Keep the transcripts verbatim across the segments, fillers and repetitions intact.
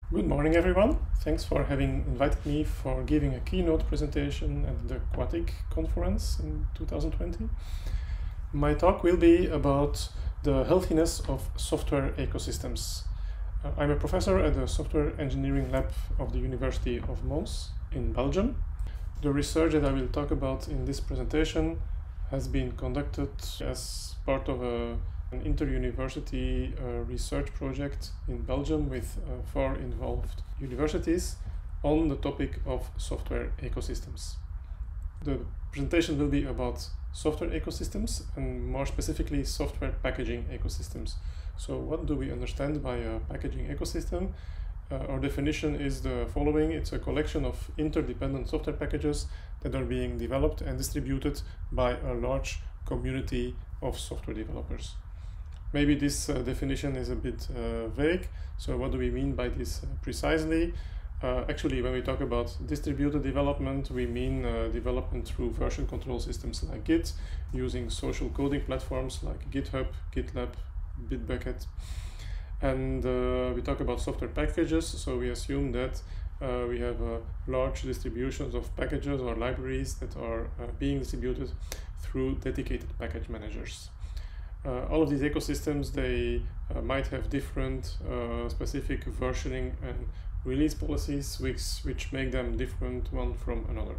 Good morning, everyone. Thanks for having invited me for giving a keynote presentation at the Quatic conference in two thousand twenty. My talk will be about the healthiness of software ecosystems. Uh, I'm a professor at the Software Engineering Lab of the University of Mons in Belgium. The research that I will talk about in this presentation has been conducted as part of a an inter-university uh, research project in Belgium with uh, four involved universities on the topic of software ecosystems. The presentation will be about software ecosystems and more specifically software packaging ecosystems. So what do we understand by a packaging ecosystem? Uh, our definition is the following. It's a collection of interdependent software packages that are being developed and distributed by a large community of software developers. Maybe this uh, definition is a bit uh, vague. So what do we mean by this uh, precisely? Uh, actually, when we talk about distributed development, we mean uh, development through version control systems like Git, using social coding platforms like GitHub, GitLab, Bitbucket. And uh, we talk about software packages, so we assume that uh, we have uh, large distributions of packages or libraries that are uh, being distributed through dedicated package managers. Uh, all of these ecosystems, they uh, might have different uh, specific versioning and release policies which, which make them different one from another.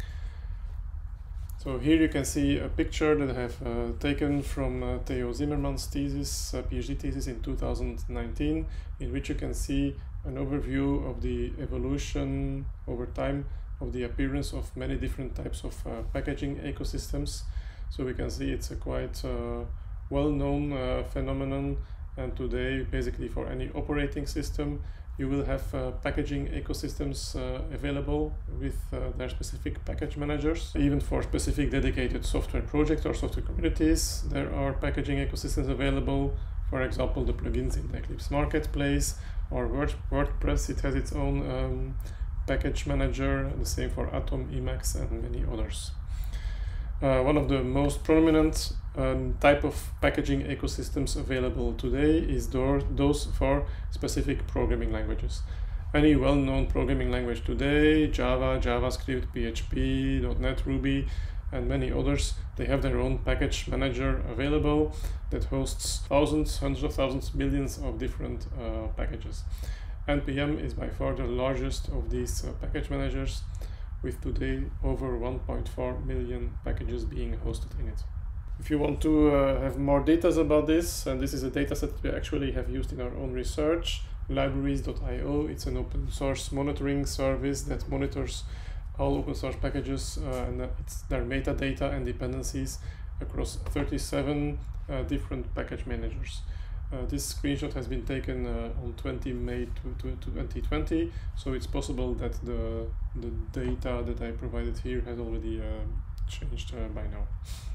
So here you can see a picture that I have uh, taken from uh, Theo Zimmerman's thesis, uh, PhD thesis in two thousand nineteen, in which you can see an overview of the evolution over time of the appearance of many different types of uh, packaging ecosystems. So we can see it's a quite uh, well-known uh, phenomenon, and today basically for any operating system you will have uh, packaging ecosystems uh, available with uh, their specific package managers. Even for specific dedicated software projects or software communities, there are packaging ecosystems available. For example, the plugins in the Eclipse Marketplace or Word WordPress, it has its own um, package manager, the same for Atom, Emacs and many others. Uh, one of the most prominent um, type of packaging ecosystems available today is those for specific programming languages. Any well-known programming language today, Java, JavaScript, P H P, dot net, Ruby, and many others, they have their own package manager available that hosts thousands, hundreds of thousands, millions of different uh, packages. N P M is by far the largest of these uh, package managers, with today over one point four million packages being hosted in it. If you want to uh, have more data about this, and this is a dataset we actually have used in our own research, libraries dot i o, it's an open source monitoring service that monitors all open source packages uh, and it's their metadata and dependencies across thirty-seven uh, different package managers. Uh, this screenshot has been taken uh, on twentieth of May twenty twenty, so it's possible that the, the data that I provided here has already uh, changed uh, by now.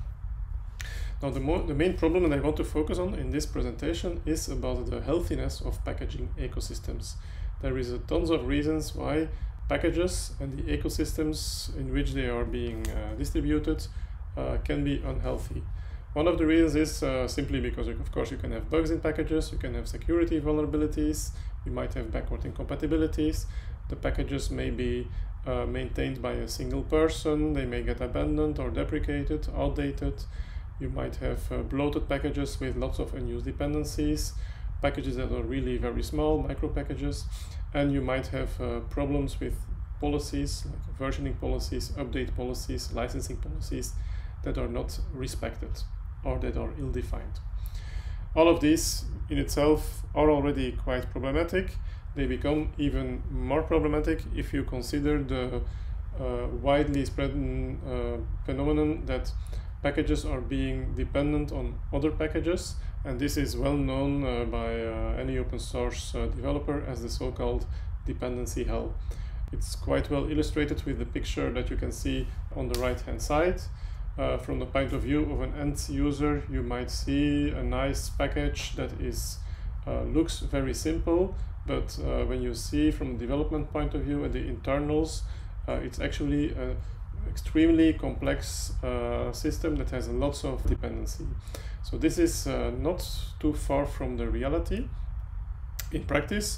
Now, the, mo the main problem that I want to focus on in this presentation is about the healthiness of packaging ecosystems. There is a tons of reasons why packages and the ecosystems in which they are being uh, distributed uh, can be unhealthy. One of the reasons is uh, simply because, of course, you can have bugs in packages, you can have security vulnerabilities, you might have backward incompatibilities, the packages may be uh, maintained by a single person, they may get abandoned or deprecated, outdated, you might have uh, bloated packages with lots of unused dependencies, packages that are really very small, micro packages, and you might have uh, problems with policies, like versioning policies, update policies, licensing policies that are not respected or that are ill-defined. All of these in itself are already quite problematic. They become even more problematic if you consider the uh, widely spread uh, phenomenon that packages are being dependent on other packages, and this is well known uh, by uh, any open source uh, developer as the so-called dependency hell. It's quite well illustrated with the picture that you can see on the right hand side. Uh, from the point of view of an end user, you might see a nice package that is uh, looks very simple, but uh, when you see from the development point of view at the internals, uh, it's actually an extremely complex uh, system that has lots of dependency. So this is uh, not too far from the reality. In practice,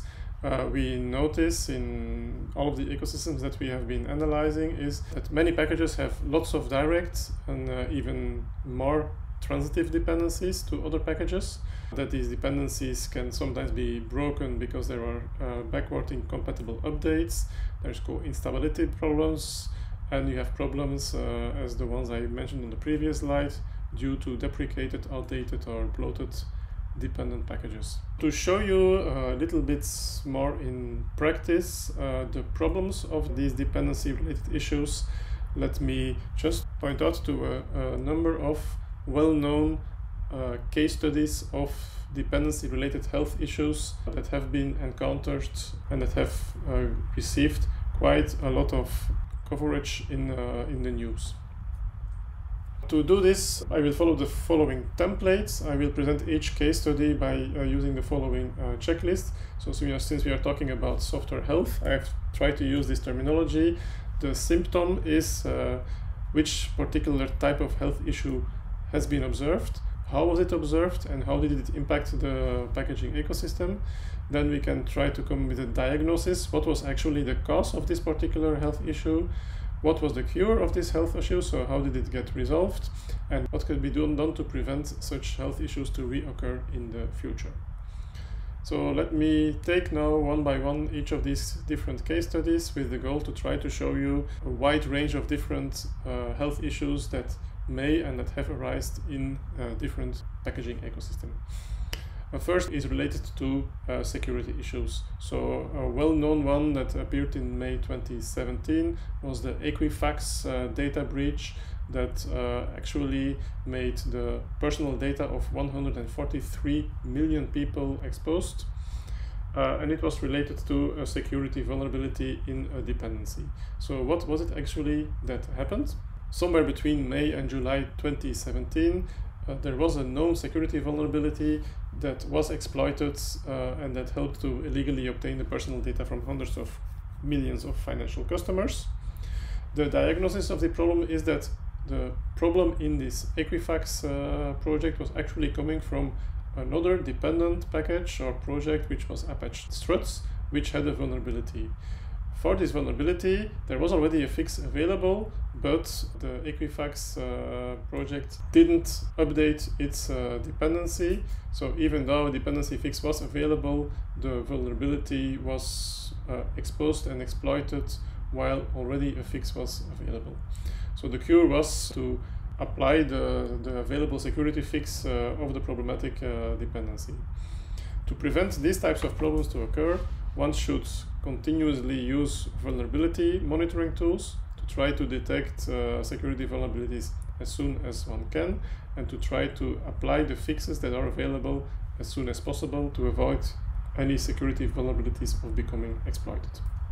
uh, we notice in all of the ecosystems that we have been analyzing is that many packages have lots of direct and uh, even more transitive dependencies to other packages, that these dependencies can sometimes be broken because there are uh, backward incompatible updates, there's co-instability problems, and you have problems uh, as the ones I mentioned on the previous slide due to deprecated, outdated or bloated dependent packages. To show you a little bit more in practice uh, the problems of these dependency related issues, let me just point out to a, a number of well-known uh, case studies of dependency related health issues that have been encountered and that have uh, received quite a lot of coverage in, uh, in the news. To do this, I will follow the following templates. I will present each case study by uh, using the following uh, checklist. So, so we are, since we are talking about software health, I have tried to use this terminology. The symptom is uh, which particular type of health issue has been observed, how was it observed, and how did it impact the packaging ecosystem. Then we can try to come with a diagnosis. What was actually the cause of this particular health issue? What was the cure of this health issue? So how did it get resolved? And what could be done, done to prevent such health issues to reoccur in the future? So let me take now one by one each of these different case studies with the goal to try to show you a wide range of different uh, health issues that may and that have arisen in uh, different packaging ecosystem. Uh, first is related to uh, security issues. So a well-known one that appeared in May twenty seventeen was the Equifax uh, data breach that uh, actually made the personal data of one hundred forty-three million people exposed. Uh, and it was related to a security vulnerability in a dependency. So what was it actually that happened? Somewhere between May and July twenty seventeen, uh, there was a known security vulnerability that was exploited uh, and that helped to illegally obtain the personal data from hundreds of millions of financial customers. The diagnosis of the problem is that the problem in this Equifax uh, project was actually coming from another dependent package or project which was Apache Struts, which had a vulnerability. For this vulnerability, there was already a fix available, but the Equifax uh, project didn't update its uh, dependency. So even though a dependency fix was available, the vulnerability was uh, exposed and exploited while already a fix was available. So the cure was to apply the, the available security fix uh, of the problematic uh, dependency. To prevent these types of problems to occur, one should continuously use vulnerability monitoring tools to try to detect uh, security vulnerabilities as soon as one can, and to try to apply the fixes that are available as soon as possible to avoid any security vulnerabilities of becoming exploited.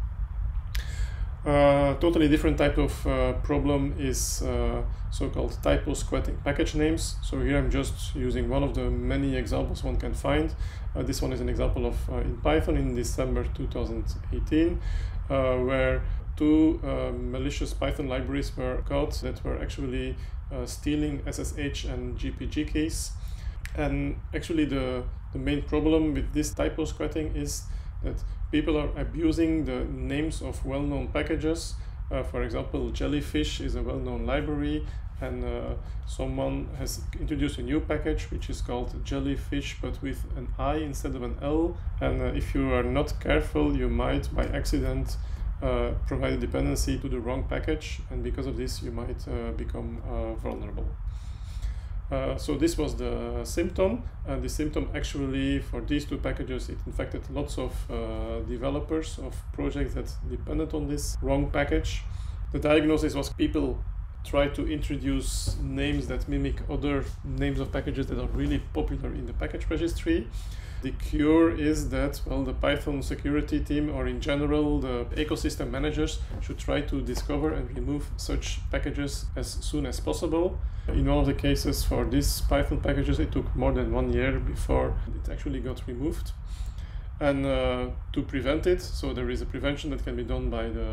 Uh, totally different type of uh, problem is uh, so-called typo squatting package names. So here I'm just using one of the many examples one can find. Uh, this one is an example of uh, in Python in December two thousand eighteen, uh, where two uh, malicious Python libraries were caught that were actually uh, stealing S S H and G P G keys. And actually the, the main problem with this typo squatting is that people are abusing the names of well-known packages. Uh, for example, Jellyfish is a well-known library, and uh, someone has introduced a new package which is called Jellyfish but with an I instead of an L, and uh, if you are not careful you might by accident uh, provide a dependency to the wrong package, and because of this you might uh, become uh, vulnerable. Uh, so this was the symptom, and the symptom actually for these two packages it infected lots of uh, developers of projects that depended on this wrong package. The diagnosis was people try to introduce names that mimic other names of packages that are really popular in the package registry. The cure is that, well, the Python security team, or in general the ecosystem managers, should try to discover and remove such packages as soon as possible. In one of the cases for these Python packages it took more than one year before it actually got removed. And uh, to prevent it, so there is a prevention that can be done by the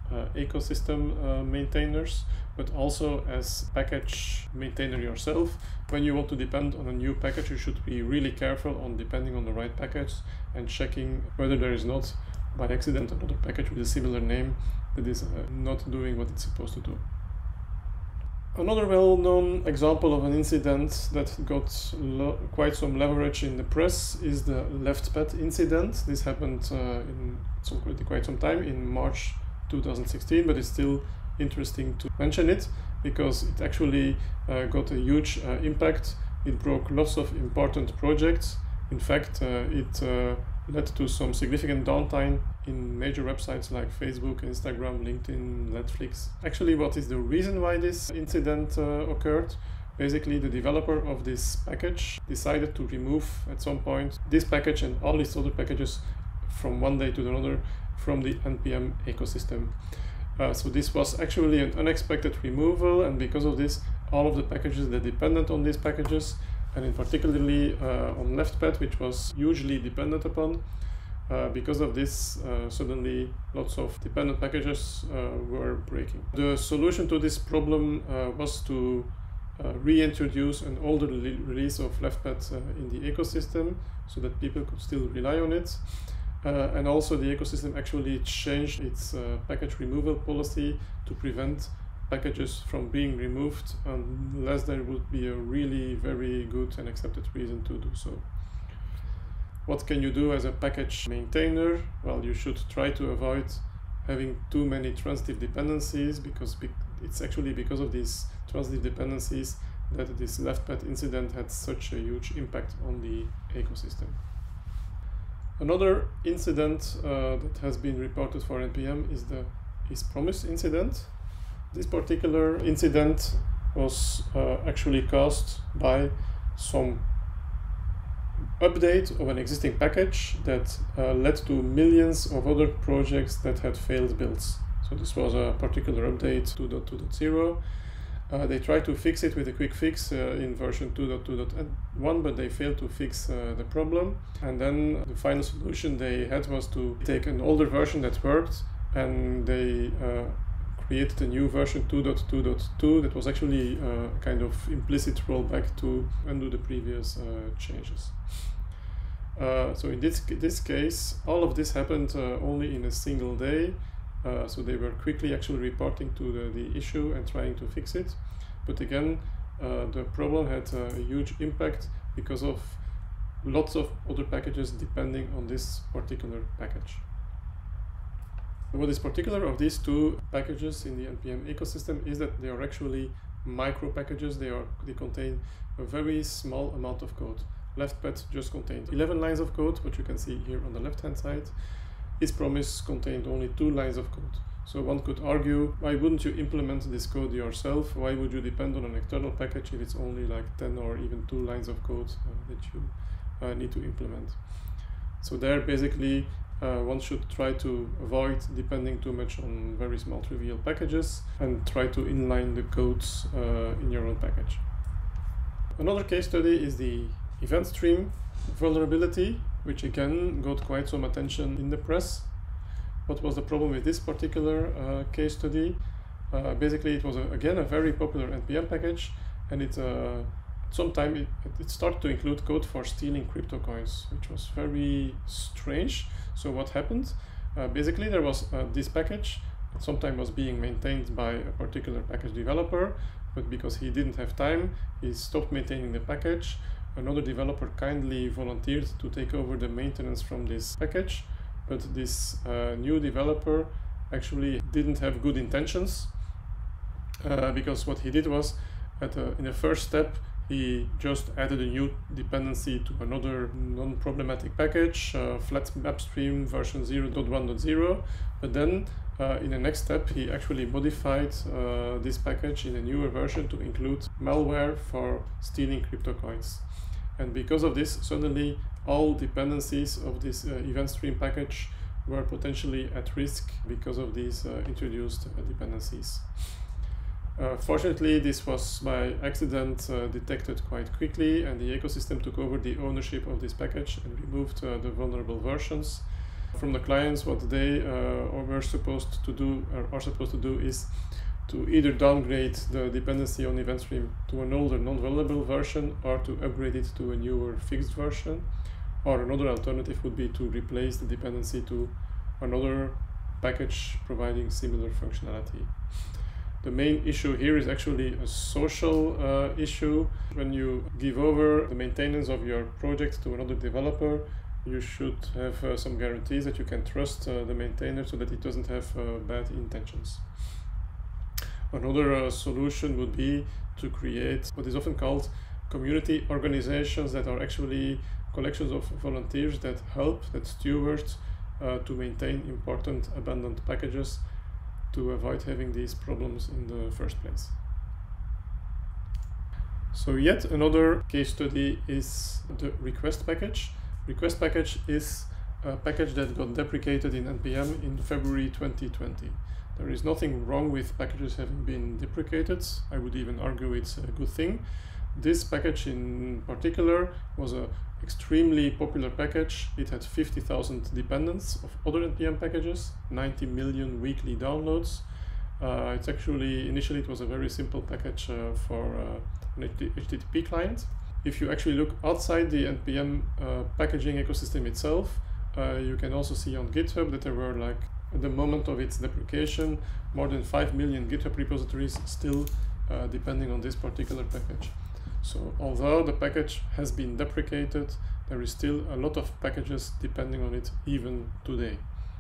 uh, ecosystem uh, maintainers, but also as package maintainer yourself. When you want to depend on a new package, you should be really careful on depending on the right package and checking whether there is not by accident another package with a similar name that is uh, not doing what it's supposed to do. Another well-known example of an incident that got quite some leverage in the press is the LeftPad incident. This happened uh, in some, quite some time, in March two thousand sixteen, but it's still interesting to mention it because it actually uh, got a huge uh, impact. It broke lots of important projects. In fact, uh, it uh, led to some significant downtime in major websites like Facebook, Instagram, LinkedIn, Netflix. Actually, what is the reason why this incident uh, occurred? Basically, the developer of this package decided to remove at some point this package and all these other packages from one day to another from the N P M ecosystem. Uh, so this was actually an unexpected removal, and because of this, all of the packages that depended on these packages, and in particularly uh, on LeftPad, which was hugely dependent upon, uh, because of this, uh, suddenly lots of dependent packages uh, were breaking. The solution to this problem uh, was to uh, reintroduce an older release of LeftPad uh, in the ecosystem so that people could still rely on it. Uh, and also the ecosystem actually changed its uh, package removal policy to prevent packages from being removed unless there would be a really very good and accepted reason to do so. What can you do as a package maintainer? Well, you should try to avoid having too many transitive dependencies, because it's actually because of these transitive dependencies that this LeftPad incident had such a huge impact on the ecosystem. Another incident uh, that has been reported for N P M is the isPromise incident. This particular incident was uh, actually caused by some update of an existing package that uh, led to millions of other projects that had failed builds. So this was a particular update two point two point zero. Uh, they tried to fix it with a quick fix uh, in version two point two point one, but they failed to fix uh, the problem. And then the final solution they had was to take an older version that worked, and they uh, created a new version two point two point two that was actually a kind of implicit rollback to undo the previous uh, changes. Uh, so in this, this case, all of this happened uh, only in a single day. Uh, so they were quickly actually reporting to the, the issue and trying to fix it. But again, uh, the problem had a huge impact because of lots of other packages depending on this particular package. What is particular of these two packages in the N P M ecosystem is that they are actually micro packages. They, are, they contain a very small amount of code. LeftPad just contained eleven lines of code, which you can see here on the left hand side. isPromise contained only two lines of code. So one could argue, why wouldn't you implement this code yourself? Why would you depend on an external package if it's only like ten or even two lines of code uh, that you uh, need to implement? So there basically uh, one should try to avoid depending too much on very small trivial packages and try to inline the codes uh, in your own package. Another case study is the event stream vulnerability, which again got quite some attention in the press. What was the problem with this particular uh, case study? Uh, basically, it was a, again a very popular N P M package, and it uh, sometime it, it started to include code for stealing crypto coins, which was very strange. So what happened? Uh, basically, there was uh, this package that sometime was being maintained by a particular package developer, but because he didn't have time, he stopped maintaining the package. Another developer kindly volunteered to take over the maintenance from this package, but this uh, new developer actually didn't have good intentions, uh, because what he did was, at a, in the first step, he just added a new dependency to another non-problematic package, uh, FlatMapStream version zero point one point zero, but then uh, in the next step he actually modified uh, this package in a newer version to include malware for stealing crypto coins. And because of this, suddenly all dependencies of this uh, event stream package were potentially at risk because of these uh, introduced uh, dependencies. Uh, fortunately, this was by accident uh, detected quite quickly, and the ecosystem took over the ownership of this package and removed uh, the vulnerable versions. from the clients, what they uh, were supposed to do or are supposed to do is to either downgrade the dependency on event stream to an older non-vulnerable version or to upgrade it to a newer fixed version. Or another alternative would be to replace the dependency to another package providing similar functionality. The main issue here is actually a social uh, issue. When you give over the maintenance of your project to another developer, you should have uh, some guarantees that you can trust uh, the maintainer so that it doesn't have uh, bad intentions. Another uh, solution would be to create what is often called community organizations that are actually collections of volunteers that help, that steward uh, to maintain important abandoned packages to avoid having these problems in the first place. So yet another case study is the request package. Request package is a package that got deprecated in N P M in February twenty twenty. There is nothing wrong with packages having been deprecated. I would even argue it's a good thing. This package in particular was an extremely popular package. It had fifty thousand dependents of other N P M packages, ninety million weekly downloads. Uh, it's actually, initially it was a very simple package uh, for uh, an H T T P client. If you actually look outside the N P M uh, packaging ecosystem itself, uh, you can also see on GitHub that there were, like, at the moment of its deprecation, more than five million GitHub repositories still uh, depending on this particular package. So although the package has been deprecated, there is still a lot of packages depending on it even today.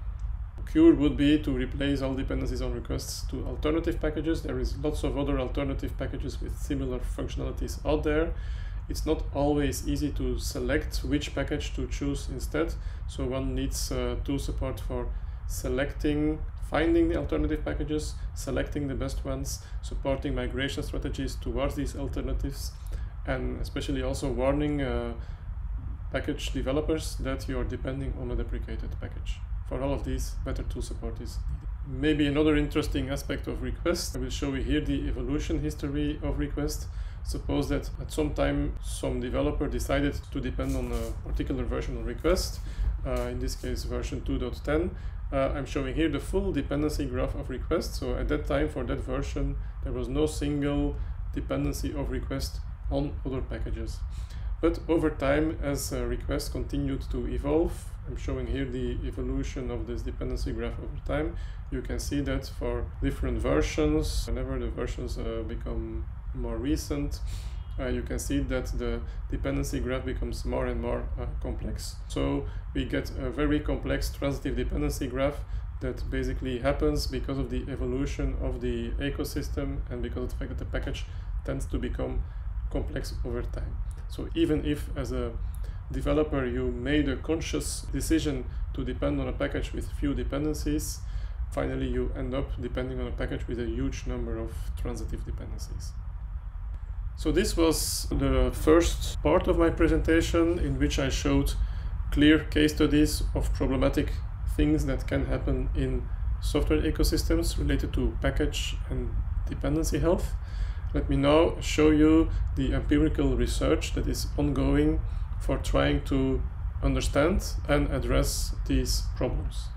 Cure would be to replace all dependencies on requests to alternative packages. There is lots of other alternative packages with similar functionalities out there. It's not always easy to select which package to choose instead, so one needs uh, tool support for selecting, finding the alternative packages, selecting the best ones, supporting migration strategies towards these alternatives, and especially also warning uh, package developers that you are depending on a deprecated package. For all of these, better tool support is needed. Maybe another interesting aspect of request, I will show you here the evolution history of request. Suppose that at some time some developer decided to depend on a particular version of request, uh, in this case version two point ten. Uh, I'm showing here the full dependency graph of request. So at that time, for that version, there was no single dependency of request on other packages. But over time, as uh, requests continued to evolve, I'm showing here the evolution of this dependency graph over time. You can see that for different versions, whenever the versions uh, become more recent, uh, you can see that the dependency graph becomes more and more uh, complex. So we get a very complex transitive dependency graph that basically happens because of the evolution of the ecosystem and because of the fact that the package tends to become complex over time. So even if as a developer you made a conscious decision to depend on a package with few dependencies, finally you end up depending on a package with a huge number of transitive dependencies. So this was the first part of my presentation in which I showed clear case studies of problematic things that can happen in software ecosystems related to package and dependency health. Let me now show you the empirical research that is ongoing for trying to understand and address these problems.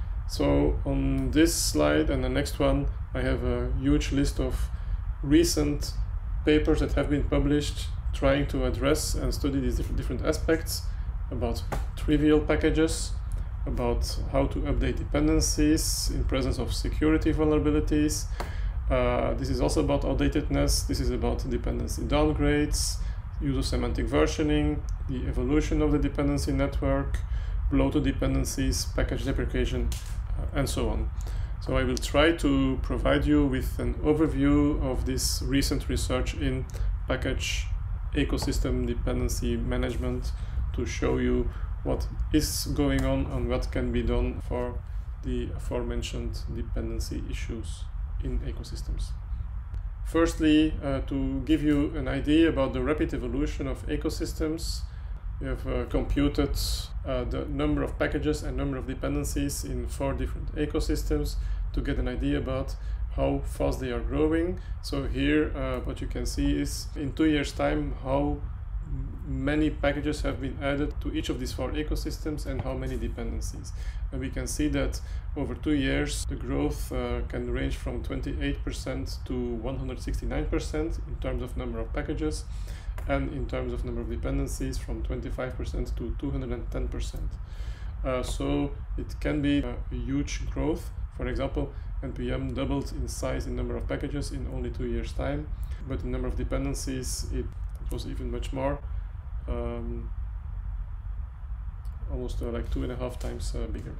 So on this slide and the next one, I have a huge list of recent papers that have been published trying to address and study these different, different aspects about trivial packages, about how to update dependencies in presence of security vulnerabilities. Uh, this is also about outdatedness. This is about dependency downgrades, use of semantic versioning, the evolution of the dependency network, bloated dependencies, package deprecation, uh, and so on. So I will try to provide you with an overview of this recent research in package ecosystem dependency management to show you what is going on and what can be done for the aforementioned dependency issues in ecosystems. Firstly, uh, to give you an idea about the rapid evolution of ecosystems, we have uh, computed uh, the number of packages and number of dependencies in four different ecosystems to get an idea about how fast they are growing. So here uh, what you can see is in two years time how many packages have been added to each of these four ecosystems and how many dependencies. And we can see that over two years, the growth uh, can range from twenty-eight percent to one hundred sixty-nine percent in terms of number of packages, and in terms of number of dependencies from twenty-five percent to two hundred ten percent. Uh, so it can be a huge growth. For example, N P M doubled in size in number of packages in only two years' time, but in number of dependencies, it, it was even much more, um, almost uh, like two and a half times uh, bigger.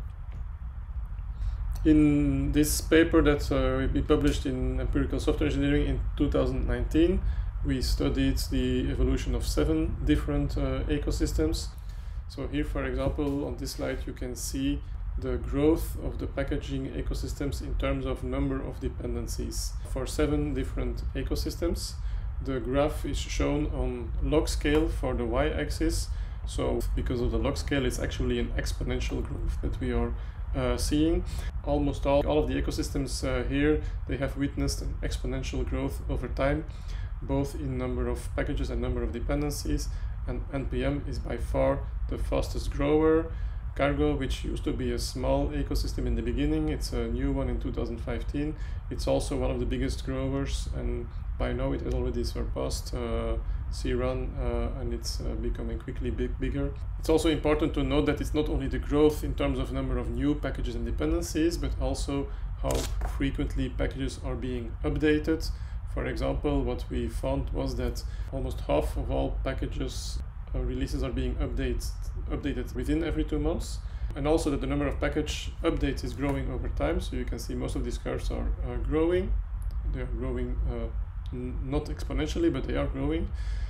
In this paper that uh, we published in Empirical Software Engineering in two thousand nineteen, we studied the evolution of seven different uh, ecosystems. So here, for example, on this slide, you can see the growth of the packaging ecosystems in terms of number of dependencies for seven different ecosystems. The graph is shown on log scale for the y-axis. So because of the log scale, it's actually an exponential growth that we are uh, seeing. Almost all, all of the ecosystems uh, here, they have witnessed an exponential growth over time, both in number of packages and number of dependencies. And N P M is by far the fastest grower. Cargo, which used to be a small ecosystem in the beginning, it's a new one in two thousand fifteen. It's also one of the biggest growers, and by now it has already surpassed uh, C run, uh, and it's uh, becoming quickly big, bigger. It's also important to note that it's not only the growth in terms of number of new packages and dependencies, but also how frequently packages are being updated. For example, what we found was that almost half of all packages uh, releases are being updated updated within every two months, and also that the number of package updates is growing over time. So you can see most of these curves are uh, growing. They are growing uh, n not exponentially, but they are growing.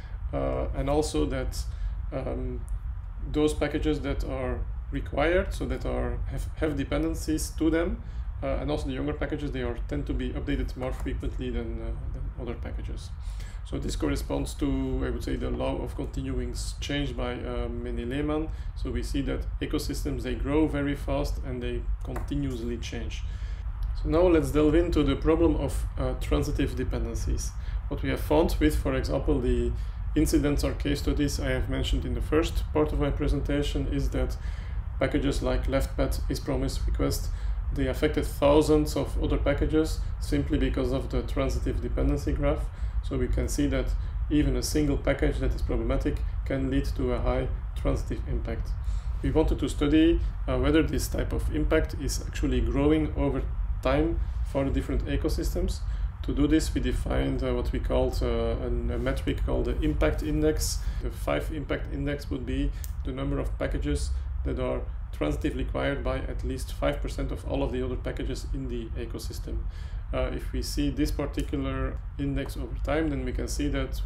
Uh, and also that um, those packages that are required, so that are have, have dependencies to them, uh, and also the younger packages, they are tend to be updated more frequently than, uh, than other packages. So this corresponds to, I would say, the law of continuing change by uh, Menny-Lehmann. So we see that ecosystems, they grow very fast and they continuously change. So now let's delve into the problem of uh, transitive dependencies. What we have found with, for example, the incidents or case studies I have mentioned in the first part of my presentation is that packages like leftpad, isPromise, request, they affected thousands of other packages simply because of the transitive dependency graph. So we can see that even a single package that is problematic can lead to a high transitive impact. We wanted to study uh, whether this type of impact is actually growing over time for the different ecosystems. To do this, we defined uh, what we called uh, a, a metric called the impact index. The five impact index would be the number of packages that are transitively acquired by at least five percent of all of the other packages in the ecosystem. Uh, if we see this particular index over time, then we can see that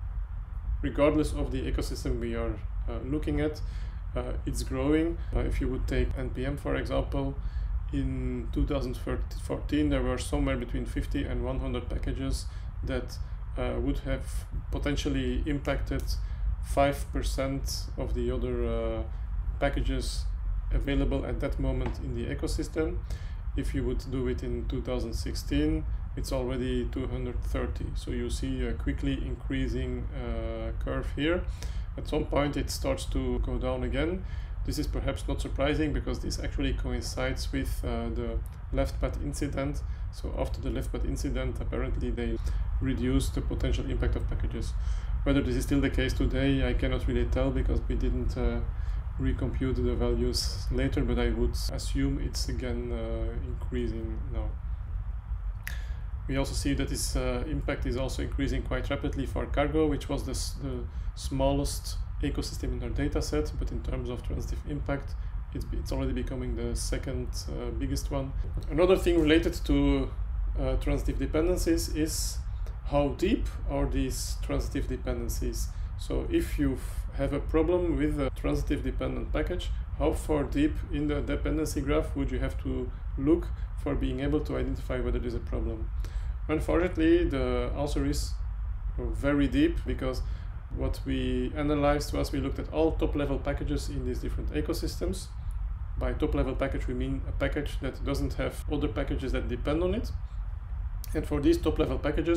regardless of the ecosystem we are uh, looking at, uh, it's growing. Uh, if you would take N P M, for example, in two thousand fourteen there were somewhere between fifty and one hundred packages that uh, would have potentially impacted five percent of the other uh, packages available at that moment in the ecosystem. If you would do it in two thousand sixteen, it's already two hundred thirty. So you see a quickly increasing uh, curve here. At some point it starts to go down again. This is perhaps not surprising because this actually coincides with uh, the leftpad incident. So after the leftpad incident, apparently they reduced the potential impact of packages. Whether this is still the case today, I cannot really tell because we didn't uh, recompute the values later, but I would assume it's again uh, increasing now. We also see that this uh, impact is also increasing quite rapidly for Cargo, which was the, the smallest ecosystem in our data set, but in terms of transitive impact, it's, it's already becoming the second uh, biggest one. Another thing related to uh, transitive dependencies is how deep are these transitive dependencies. So if you have a problem with a transitive dependent package, how far deep in the dependency graph would you have to look for being able to identify whether there's a problem? Unfortunately, the answer is very deep, because what we analyzed was we looked at all top-level packages in these different ecosystems. By top-level package, we mean a package that doesn't have other packages that depend on it. And for these top-level packages,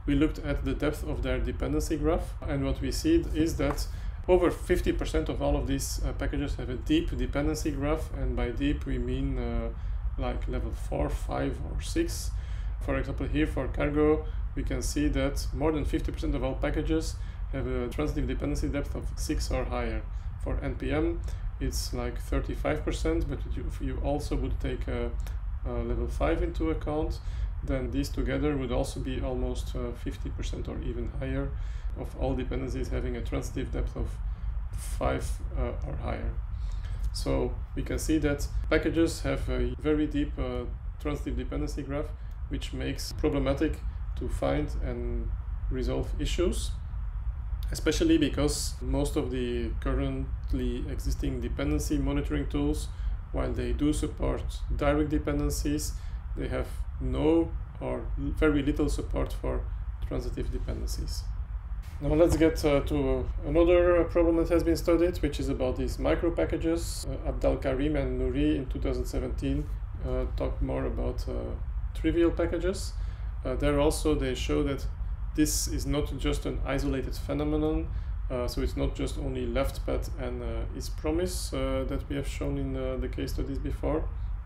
we looked at the depth of their dependency graph, and what we see is that over fifty percent of all of these uh, packages have a deep dependency graph, and by deep we mean uh, like level four, five, or six. For example, here for cargo, we can see that more than fifty percent of all packages have a transitive dependency depth of six or higher. For N P M, it's like thirty-five percent, but if you also would take a, a level five into account, then these together would also be almost uh, fifty percent or even higher of all dependencies having a transitive depth of five uh, or higher. So we can see that packages have a very deep uh, transitive dependency graph, which makes it problematic to find and resolve issues, especially because most of the currently existing dependency monitoring tools, while they do support direct dependencies, they have no or very little support for transitive dependencies. Now let's get uh, to another problem that has been studied, which is about these micro packages. Uh, Abdal Karim and Nouri in two thousand seventeen uh, talked more about uh, trivial packages. Uh, there also they show that this is not just an isolated phenomenon, uh, so it's not just only LeftPad and uh, isPromise uh, that we have shown in uh, the case studies before.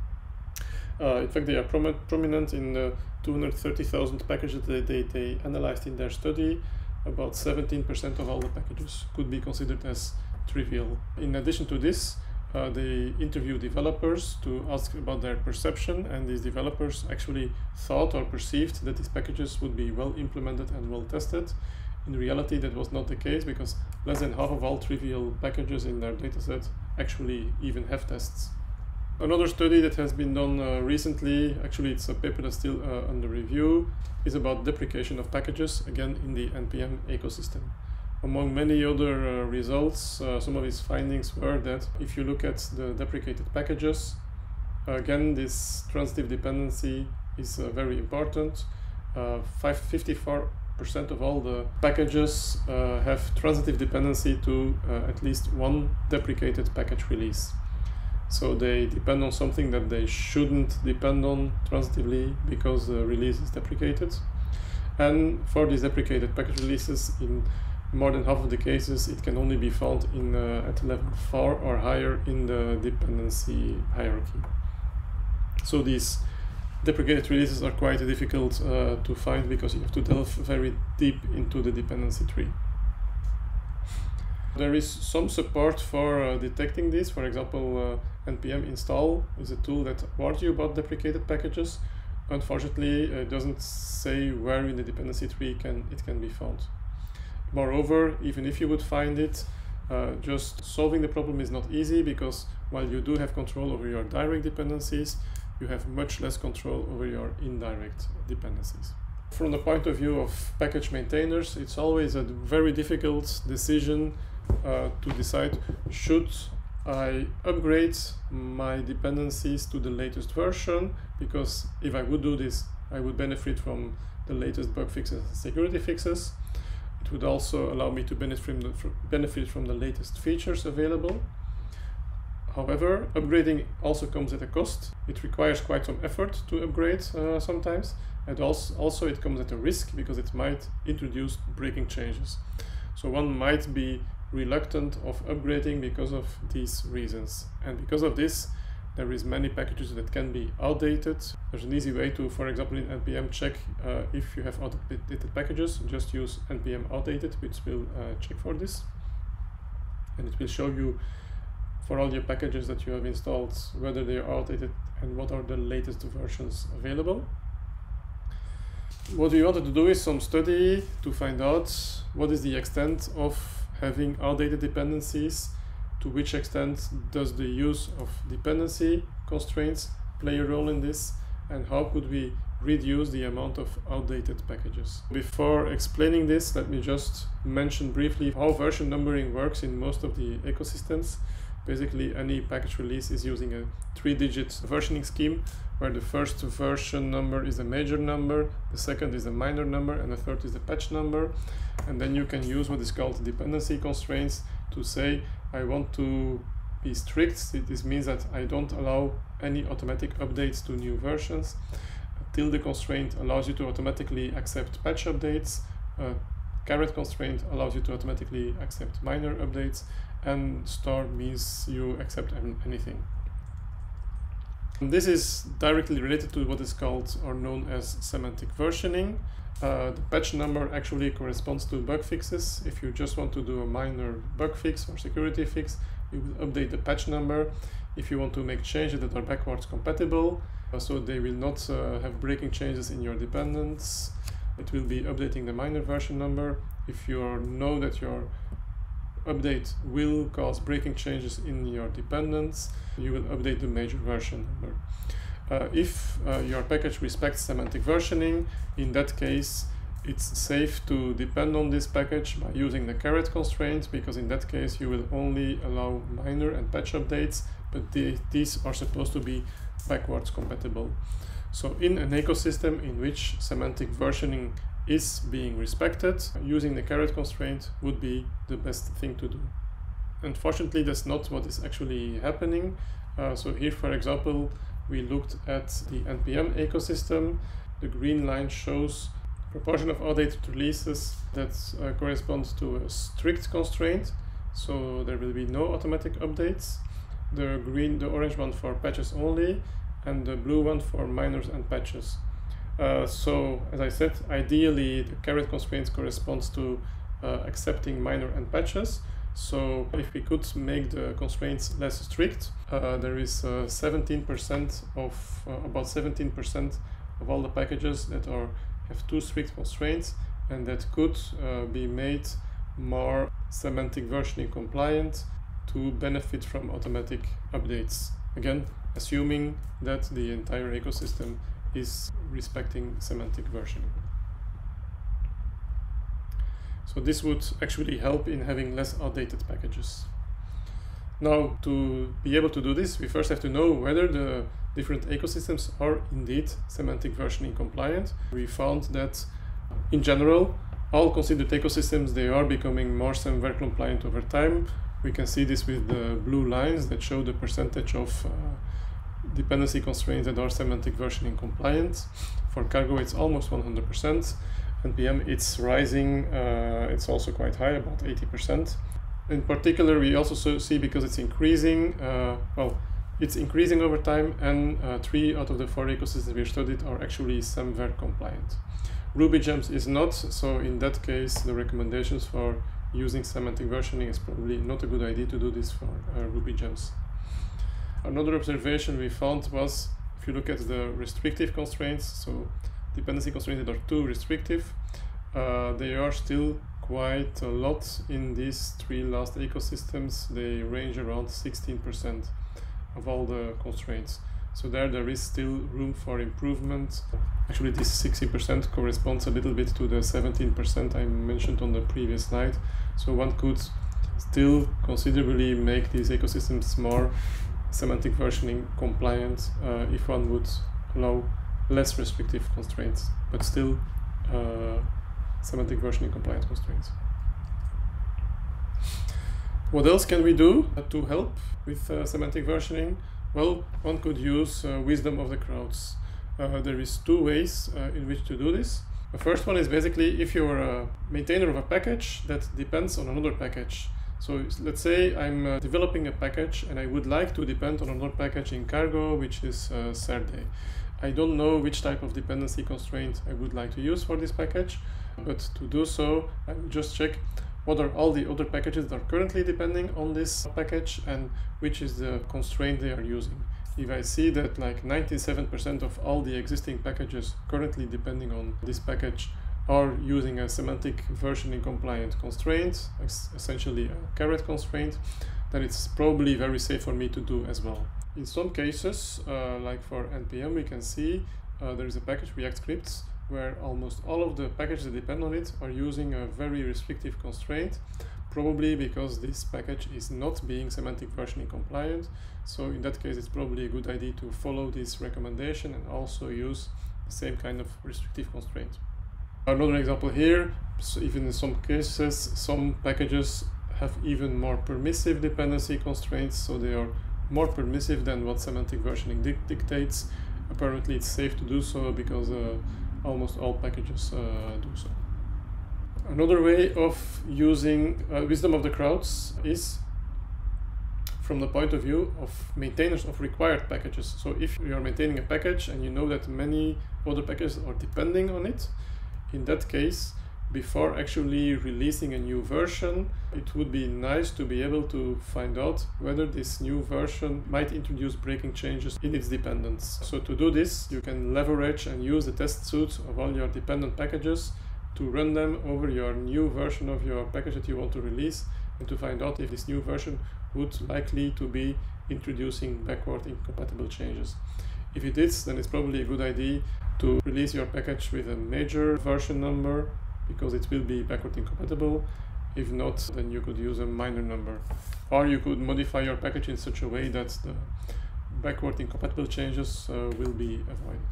Uh, in fact, they are prom prominent in the two hundred thirty thousand packages that they, they analyzed in their study. About seventeen percent of all the packages could be considered as trivial. In addition to this, uh, they interview developers to ask about their perception, and these developers actually thought or perceived that these packages would be well implemented and well tested. In reality, that was not the case, because less than half of all trivial packages in their dataset actually even have tests. Another study that has been done uh, recently, actually it's a paper that's still uh, under review, is about deprecation of packages, again in the N P M ecosystem. Among many other uh, results, uh, some of his findings were that if you look at the deprecated packages, uh, again this transitive dependency is uh, very important. Uh, fifty-four percent of all the packages uh, have transitive dependency to uh, at least one deprecated package release. So they depend on something that they shouldn't depend on transitively because the release is deprecated. And for these deprecated package releases, in more than half of the cases, it can only be found in uh, at level four or higher in the dependency hierarchy. So these deprecated releases are quite difficult uh, to find because you have to delve very deep into the dependency tree. There is some support for uh, detecting this. For example, uh, N P M install is a tool that warns you about deprecated packages. Unfortunately, it doesn't say where in the dependency tree can, it can be found. Moreover, even if you would find it, uh, just solving the problem is not easy, because while you do have control over your direct dependencies, you have much less control over your indirect dependencies. From the point of view of package maintainers, it's always a very difficult decision uh, to decide, should I upgrade my dependencies to the latest version, because if I would do this, I would benefit from the latest bug fixes and security fixes. It would also allow me to benefit from the, benefit from the latest features available. However, upgrading also comes at a cost. It requires quite some effort to upgrade uh, sometimes, and also, also it comes at a risk, because it might introduce breaking changes. So one might be reluctant of upgrading because of these reasons. And because of this, there is many packages that can be outdated. There's an easy way to, for example, in N P M check uh, if you have outdated packages. Just use N P M outdated, which will uh, check for this. And it will show you for all your packages that you have installed whether they are outdated and what are the latest versions available. What we wanted to do is some study to find out what is the extent of having outdated dependencies, to which extent does the use of dependency constraints play a role in this, and how could we reduce the amount of outdated packages. Before explaining this, let me just mention briefly how version numbering works in most of the ecosystems. Basically, any package release is using a three-digit versioning scheme, where the first version number is a major number, the second is a minor number, and the third is the patch number. And then you can use what is called dependency constraints to say, I want to be strict. This means that I don't allow any automatic updates to new versions. tilde constraint allows you to automatically accept patch updates. Uh, caret constraint allows you to automatically accept minor updates, and star means you accept anything. And this is directly related to what is called or known as semantic versioning. Uh, the patch number actually corresponds to bug fixes. If you just want to do a minor bug fix or security fix, you will update the patch number. If you want to make changes that are backwards compatible, uh, so they will not uh, have breaking changes in your dependents, it will be updating the minor version number. If you know that your update will cause breaking changes in your dependents, you will update the major version number. Uh, if uh, your package respects semantic versioning, in that case it's safe to depend on this package by using the caret constraint, because in that case you will only allow minor and patch updates, but the, these are supposed to be backwards compatible. So in an ecosystem in which semantic versioning is being respected, using the caret constraint would be the best thing to do. Unfortunately, that's not what is actually happening. Uh, so here, for example, we looked at the N P M ecosystem. The green line shows proportion of outdated releases that uh, corresponds to a strict constraint, so there will be no automatic updates. The green, the orange one for patches only, and the blue one for minors and patches. Uh, so, as I said, ideally the caret constraints corresponds to uh, accepting minor and patches. So if we could make the constraints less strict, uh, there is uh, seventeen percent of uh, about seventeen percent of all the packages that are have too strict constraints, and that could uh, be made more semantic versioning compliant to benefit from automatic updates. Again, assuming that the entire ecosystem is respecting semantic versioning. So this would actually help in having less outdated packages. Now, to be able to do this, we first have to know whether the different ecosystems are indeed semantic versioning compliant. We found that, in general, all considered ecosystems, they are becoming more SemVer compliant over time. We can see this with the blue lines that show the percentage of uh, dependency constraints that are semantic versioning compliant. For Cargo, it's almost one hundred percent. N P M, it's rising, uh, it's also quite high, about eighty percent. In particular, we also so see, because it's increasing, uh, well, it's increasing over time, and uh, three out of the four ecosystems we studied are actually SemVer compliant. RubyGems is not, so in that case, the recommendations for using semantic versioning is probably not a good idea to do this for uh, RubyGems. Another observation we found was, if you look at the restrictive constraints, so dependency constraints that are too restrictive, uh, they are still quite a lot in these three last ecosystems. They range around sixteen percent of all the constraints. So there, there is still room for improvement. Actually, this sixteen percent corresponds a little bit to the seventeen percent I mentioned on the previous slide. So one could still considerably make these ecosystems more semantic versioning compliant uh, if one would allow less restrictive constraints, but still uh, semantic versioning compliant constraints. What else can we do to help with uh, semantic versioning? Well, one could use uh, wisdom of the crowds. Uh, there is two ways uh, in which to do this. The first one is basically if you're a maintainer of a package that depends on another package. So let's say I'm uh, developing a package and I would like to depend on another package in Cargo, which is uh, Serde. I don't know which type of dependency constraint I would like to use for this package, but to do so, I will just check what are all the other packages that are currently depending on this package and which is the constraint they are using. If I see that like ninety-seven percent of all the existing packages currently depending on this package are using a semantic versioning compliant constraint, essentially a caret constraint, then it's probably very safe for me to do as well. In some cases, uh, like for N P M, we can see uh, there is a package, React Scripts, where almost all of the packages that depend on it are using a very restrictive constraint, probably because this package is not being semantic versioning compliant. So in that case, it's probably a good idea to follow this recommendation and also use the same kind of restrictive constraint. Another example here, so even in some cases, some packages have even more permissive dependency constraints, so they are more permissive than what semantic versioning di dictates. apparently it's safe to do so because uh, almost all packages uh, do so. Another way of using uh, wisdom of the crowds is from the point of view of maintainers of required packages. So if you are maintaining a package and you know that many other packages are depending on it, in that case, before actually releasing a new version, it would be nice to be able to find out whether this new version might introduce breaking changes in its dependents. So to do this, you can leverage and use the test suite of all your dependent packages to run them over your new version of your package that you want to release, and to find out if this new version would likely to be introducing backward incompatible changes. If it is, then it's probably a good idea to release your package with a major version number, because it will be backward incompatible. If not, then you could use a minor number. Or you could modify your package in such a way that the backward incompatible changes uh, will be avoided.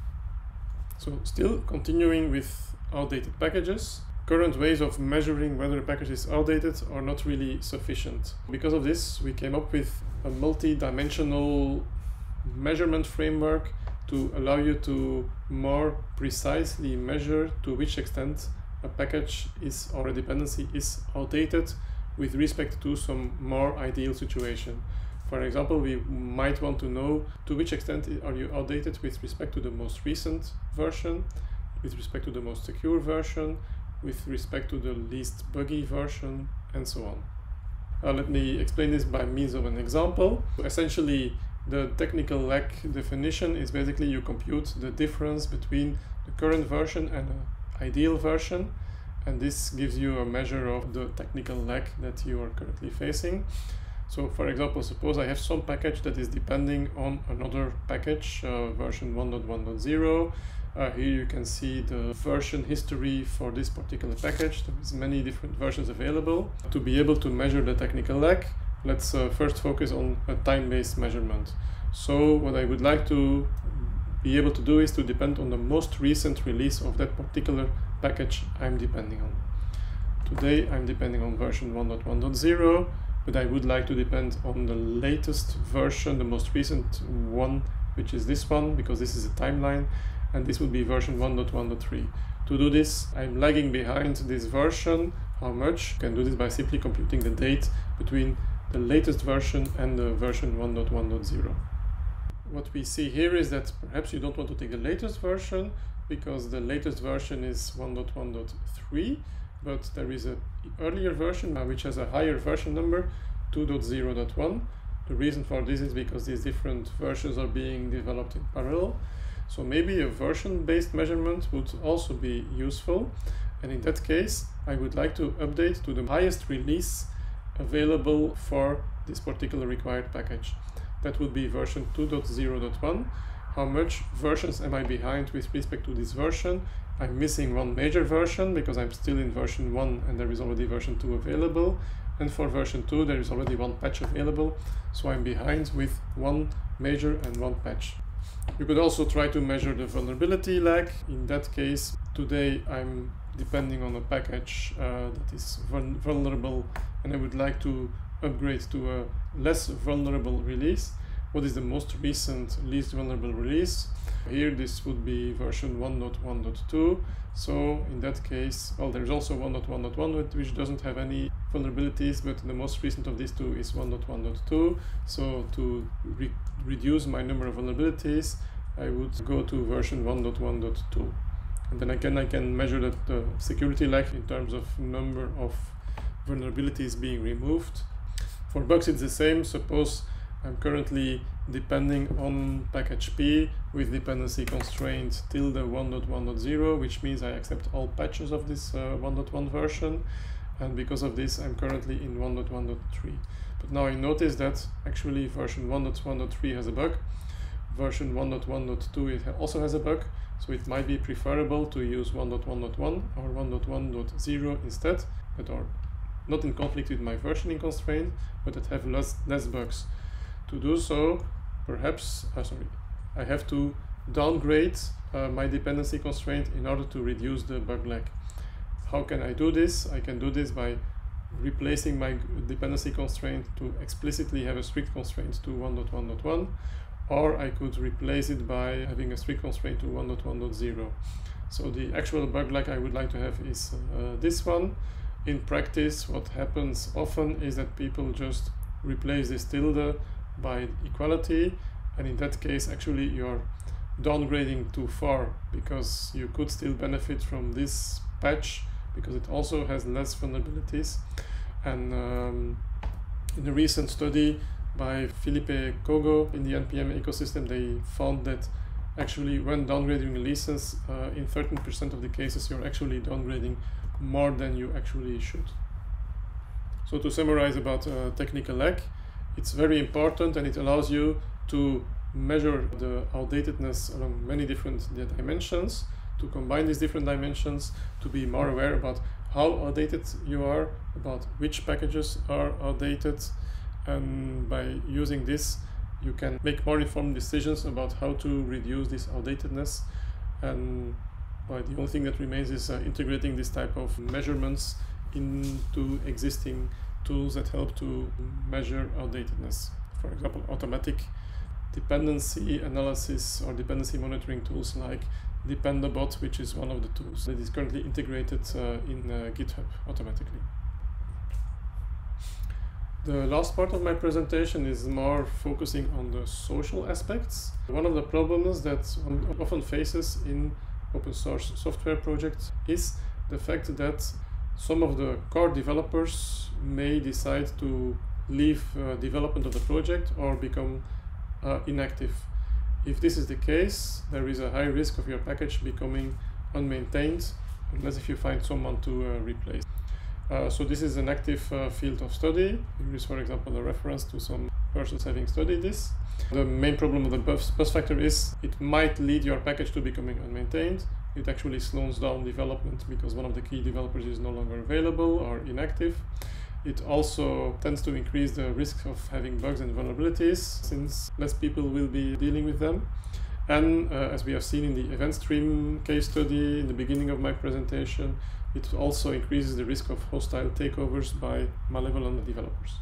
So still continuing with outdated packages, current ways of measuring whether a package is outdated are not really sufficient. Because of this, we came up with a multi-dimensional measurement framework to allow you to more precisely measure to which extent a package is or a dependency is outdated with respect to some more ideal situation. For example, we might want to know to which extent are you outdated with respect to the most recent version, with respect to the most secure version, with respect to the least buggy version, and so on. Uh, let me explain this by means of an example. Essentially, the technical lag definition is basically you compute the difference between the current version and an ideal version, and this gives you a measure of the technical lag that you are currently facing. So for example, suppose I have some package that is depending on another package, uh, version one point one point zero. Uh, here you can see the version history for this particular package. There is many different versions available. To be able to measure the technical lag, let's uh, first focus on a time-based measurement. So what I would like to be able to do is to depend on the most recent release of that particular package I'm depending on. Today I'm depending on version one point one point zero, but I would like to depend on the latest version, the most recent one, which is this one, because this is a timeline, and this would be version one point one point three. To do this, I'm lagging behind this version. How much? I can do this by simply computing the date between the latest version and the version one point one point zero. What we see here is that perhaps you don't want to take the latest version because the latest version is one point one point three, but there is an earlier version which has a higher version number, two point zero point one. The reason for this is because these different versions are being developed in parallel. So maybe a version-based measurement would also be useful, and in that case I would like to update to the highest release available for this particular required package. That would be version two point zero point one. How much versions am I behind with respect to this version? I'm missing one major version because I'm still in version one and there is already version two available, and for version two there is already one patch available, so I'm behind with one major and one patch. You could also try to measure the vulnerability lag. In that case, today I'm depending on a package uh, that is vulnerable, and I would like to upgrade to a less vulnerable release. What is the most recent least vulnerable release? Here this would be version one point one point two. So in that case, well, there's also one point one point one which doesn't have any vulnerabilities, but the most recent of these two is one point one point two. So to re reduce my number of vulnerabilities, I would go to version one point one point two. And then again, I can measure that the security lag in terms of number of vulnerabilities being removed. For bugs, it's the same. Suppose I'm currently depending on package P with dependency constraint tilde one point one point zero, which means I accept all patches of this uh, one point one version, and because of this I'm currently in one point one point three. But now I notice that actually version one point one point three has a bug, version one point one point two it also has a bug, so it might be preferable to use one point one point one or one point one point zero instead, that are not in conflict with my versioning constraint, but that have less, less bugs. To do so, perhaps, uh, sorry, I have to downgrade uh, my dependency constraint in order to reduce the bug lag. How can I do this? I can do this by replacing my dependency constraint to explicitly have a strict constraint to one point one point one, or I could replace it by having a strict constraint to one point one point zero. So the actual bug like I would like to have is uh, this one. In practice, what happens often is that people just replace this tilde by equality, and in that case actually you're downgrading too far, because you could still benefit from this patch because it also has less vulnerabilities. And um, in a recent study by Felipe Kogo in the N P M ecosystem, they found that actually when downgrading releases, uh, in thirteen percent of the cases you're actually downgrading more than you actually should. So to summarize about uh, technical lag, it's very important and it allows you to measure the outdatedness along many different dimensions, to combine these different dimensions, to be more aware about how outdated you are, about which packages are outdated, and by using this you can make more informed decisions about how to reduce this outdatedness. And well, the only thing that remains is uh, integrating this type of measurements into existing tools that help to measure outdatedness. For example, automatic dependency analysis or dependency monitoring tools like Dependabot, which is one of the tools that is currently integrated uh, in uh, GitHub automatically. The last part of my presentation is more focusing on the social aspects. One of the problems that one often faces in open source software projects is the fact that some of the core developers may decide to leave uh, development of the project or become uh, inactive. If this is the case, there is a high risk of your package becoming unmaintained unless if you find someone to uh, replace. Uh, so this is an active uh, field of study. Here is, for example, a reference to some persons having studied this. The main problem of the bus, bus factor is it might lead your package to becoming unmaintained. It actually slows down development because one of the key developers is no longer available or inactive. It also tends to increase the risk of having bugs and vulnerabilities, since less people will be dealing with them. And uh, as we have seen in the event stream case study in the beginning of my presentation, it also increases the risk of hostile takeovers by malevolent developers.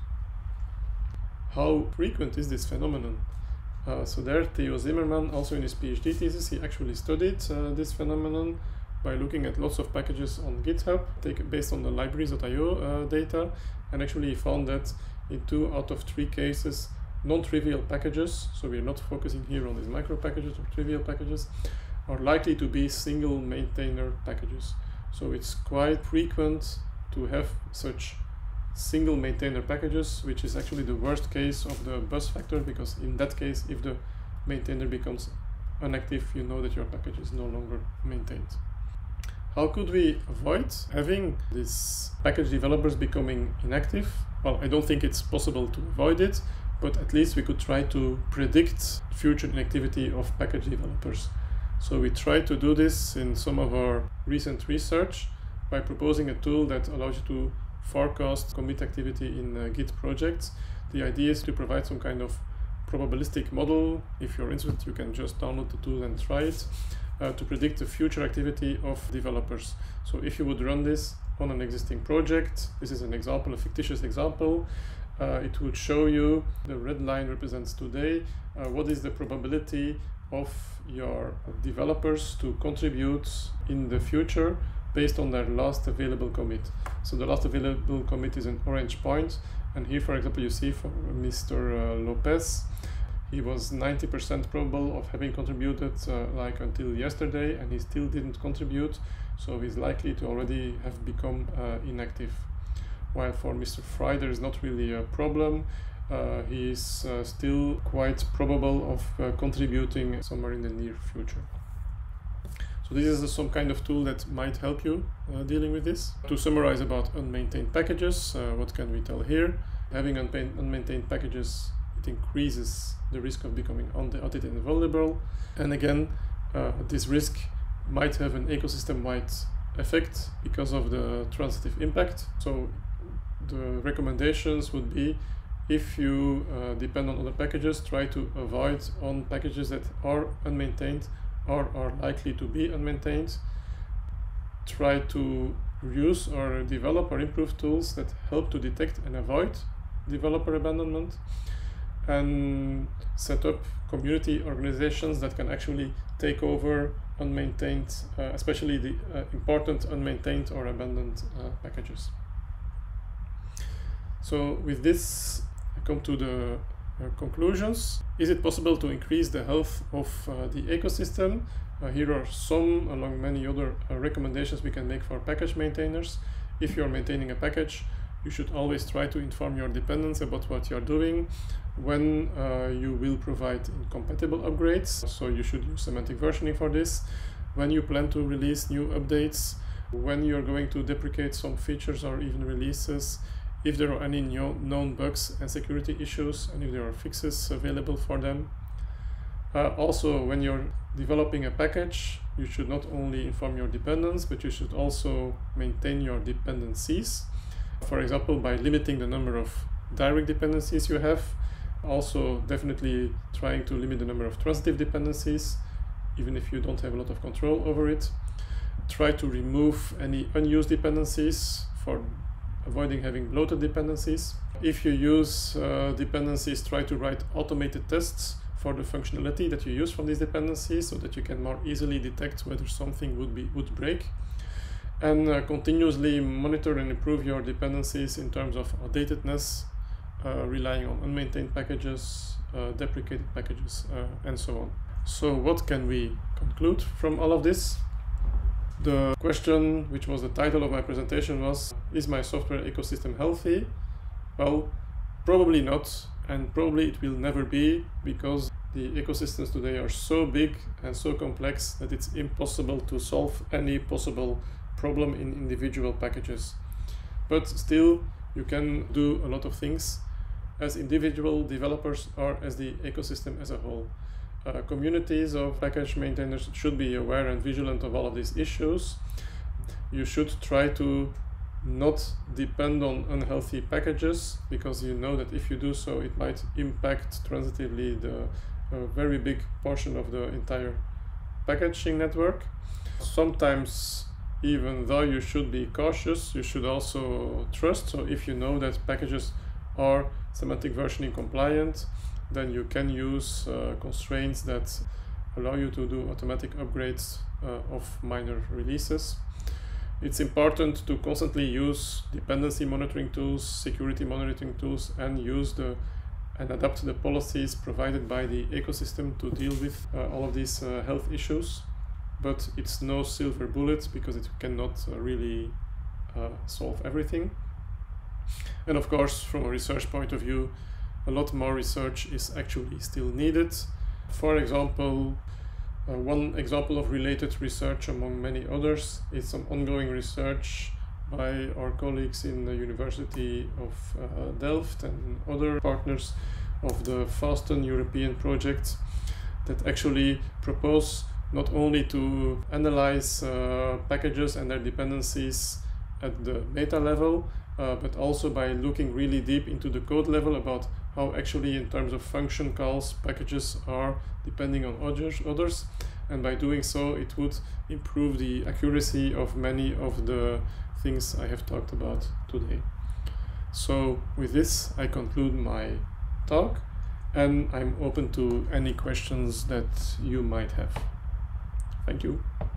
How frequent is this phenomenon? Uh, so there, Theo Zimmerman, also in his PhD thesis, he actually studied uh, this phenomenon by looking at lots of packages on GitHub take, based on the libraries dot i o uh, data, and actually he found that in two out of three cases, non-trivial packages, so we're not focusing here on these micro packages or trivial packages, are likely to be single maintainer packages. So it's quite frequent to have such single maintainer packages, which is actually the worst case of the bus factor, because in that case, if the maintainer becomes inactive, you know that your package is no longer maintained. How could we avoid having these package developers becoming inactive? Well, I don't think it's possible to avoid it, but at least we could try to predict future inactivity of package developers. So we tried to do this in some of our recent research by proposing a tool that allows you to forecast commit activity in uh, Git projects. The idea is to provide some kind of probabilistic model. If you're interested, you can just download the tool and try it uh, to predict the future activity of developers. So if you would run this on an existing project, this is an example, a fictitious example, uh, it would show you, the red line represents today, uh, what is the probability of your developers to contribute in the future based on their last available commit. So the last available commit is an orange point, and here, for example, you see for Mister Uh, Lopez, he was ninety percent probable of having contributed uh, like until yesterday, and he still didn't contribute, so he's likely to already have become uh, inactive. While for Mister Fry, there is not really a problem. Uh, he is uh, still quite probable of uh, contributing somewhere in the near future. So this is uh, some kind of tool that might help you uh, dealing with this. To summarize about unmaintained packages, uh, what can we tell here? Having unmaintained packages, it increases the risk of becoming outdated and vulnerable. And again, uh, this risk might have an ecosystem-wide effect because of the transitive impact. So the recommendations would be, if you uh, depend on other packages, try to avoid on packages that are unmaintained or are likely to be unmaintained. Try to use or develop or improve tools that help to detect and avoid developer abandonment. and set up community organizations that can actually take over unmaintained, uh, especially the uh, important unmaintained or abandoned uh, packages. So with this, I come to the uh, conclusions. Is it possible to increase the health of uh, the ecosystem? Uh, here are some, along many other uh, recommendations we can make for package maintainers. If you're maintaining a package, you should always try to inform your dependents about what you're doing, when uh, you will provide incompatible upgrades, so you should use semantic versioning for this, when you plan to release new updates, when you're going to deprecate some features or even releases, if there are any known bugs and security issues, and if there are fixes available for them. Uh, also, when you're developing a package, you should not only inform your dependents, but you should also maintain your dependencies. For example, by limiting the number of direct dependencies you have, also definitely trying to limit the number of transitive dependencies, even if you don't have a lot of control over it. Try to remove any unused dependencies for avoiding having bloated dependencies. If you use uh, dependencies, try to write automated tests for the functionality that you use from these dependencies so that you can more easily detect whether something would be would break. And uh, continuously monitor and improve your dependencies in terms of outdatedness, uh, relying on unmaintained packages, uh, deprecated packages, uh, and so on. So what can we conclude from all of this? The question, which was the title of my presentation, was, is my software ecosystem healthy? Well, probably not, and probably it will never be, because the ecosystems today are so big and so complex that it's impossible to solve any possible problem in individual packages. But still, you can do a lot of things as individual developers or as the ecosystem as a whole. Uh, communities of package maintainers should be aware and vigilant of all of these issues. You should try to not depend on unhealthy packages, because you know that if you do so, it might impact transitively the uh, very big portion of the entire packaging network. Sometimes, even though you should be cautious, you should also trust. So if you know that packages are semantic versioning compliant, then you can use uh, constraints that allow you to do automatic upgrades uh, of minor releases. It's important to constantly use dependency monitoring tools, security monitoring tools, and use the and adapt the policies provided by the ecosystem to deal with uh, all of these uh, health issues. But it's no silver bullet, because it cannot uh, really uh, solve everything. And of course, from a research point of view, a lot more research is actually still needed. For example, uh, one example of related research among many others is some ongoing research by our colleagues in the University of uh, Delft and other partners of the FASTEN European project that actually propose not only to analyze uh, packages and their dependencies at the meta level, uh, but also by looking really deep into the code level about how actually in terms of function calls packages are depending on others, others. And by doing so, it would improve the accuracy of many of the things I have talked about today. So with this, I conclude my talk, and I'm open to any questions that you might have. Thank you.